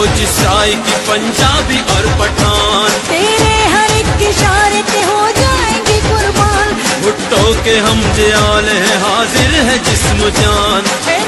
Baloch, psyche, Punjabi और पठान, तेरे हर एक इशारे पे हो जाएंगे कुर्बान। भुट्टो के हम जियाल हैं, हाजिर है जिस्म जान।